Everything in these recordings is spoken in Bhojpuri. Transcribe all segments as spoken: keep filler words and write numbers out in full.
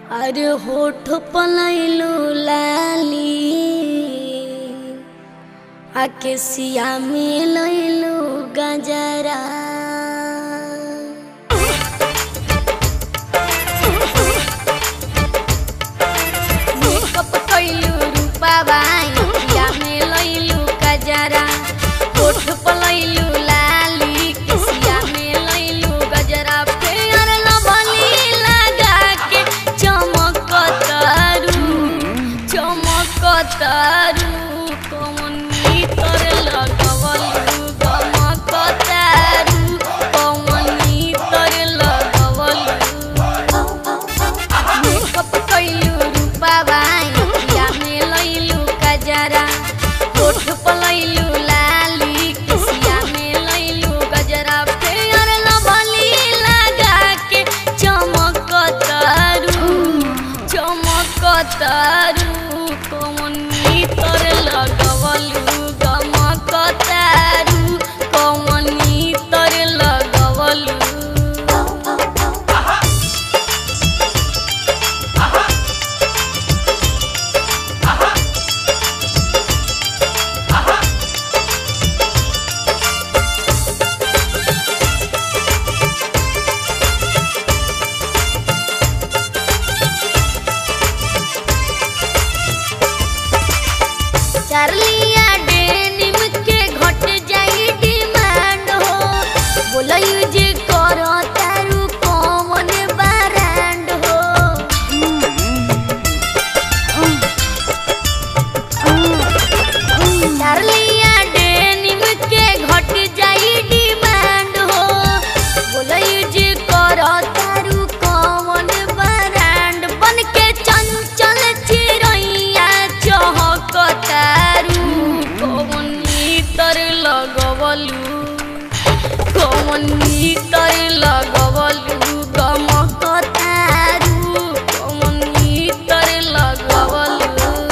अरे होठ पलैलू लाली आके सिया में लैलू गजरा मेकअप कैलू रूपा सिया में लैलू गजरा होठ पलैलू लाली के सिया में लैलू गजरा फेर लवली लगा के चमकतारू चमकतारू कौन तर लगवलू गमकतारू कौन तर लगवलू मेकअप कैलू रूपा सिया में लैलू गजरा होठ पलैलू लाली के सिया में लैलू गजरा फेर लवली लगा के चमकतारू चमकतारू कौन तर लगवलू गमकतारू कौन तर लगवलू चार्लिया डेनिम के घट जाई डिमांड हो बोलयू जे करो तारू कौन ब्रांड हो चार्लिया डेनिम के घट जाई डिमांड हो बोलयू जे करो तारू कौन ब्रांड बन के चंचल चिरैया चहकतारू कौन तर लगवलू कौन तर लगवलू गमकतारू कौन तर लगवलू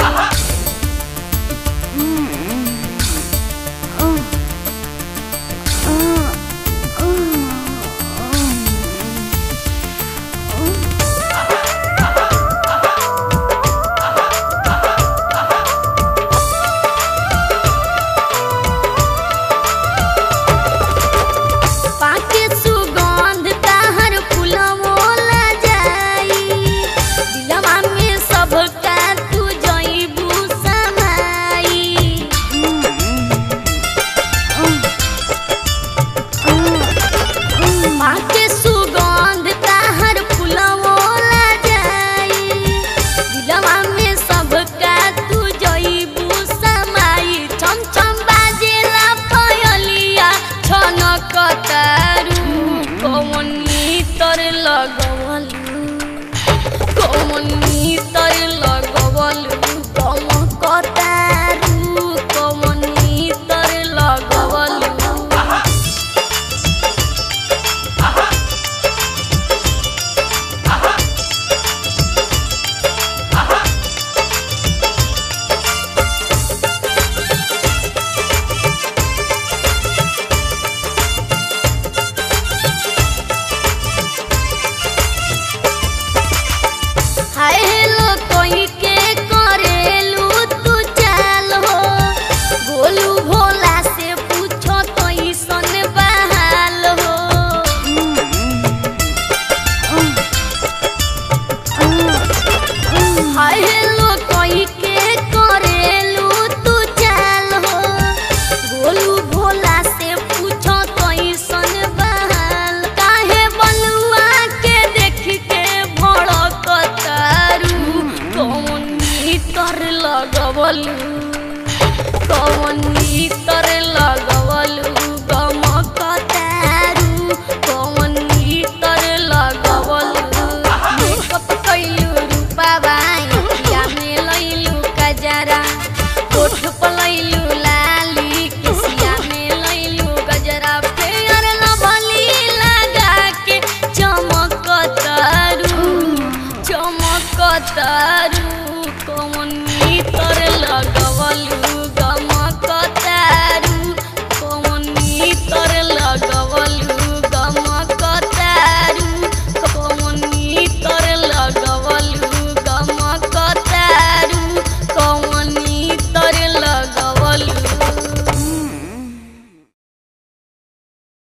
पाके सुगंध ताहर फुलवोला जाई दिलवा में सबका तू जइबू समाई पाके सुगंध ताहर फुलवोला जाई दिलवा में सबका तू जइबू समाई छम छम बाजेला पयलिया छनकतारू कौन तर लगवलू कौन तर लगवलू गमकतारू कौन तर लगवलू हाय हेलो कोई के करेलू तू चाल हो भोलू भोला से पूछो तो सन बहाल हो हाय हेलो कोई के करेलू तू चाल हो भोलू भोला से पूछो तो सन बहाल काहे बलुआ के देख के भड़कतारू कौन तर लगवलू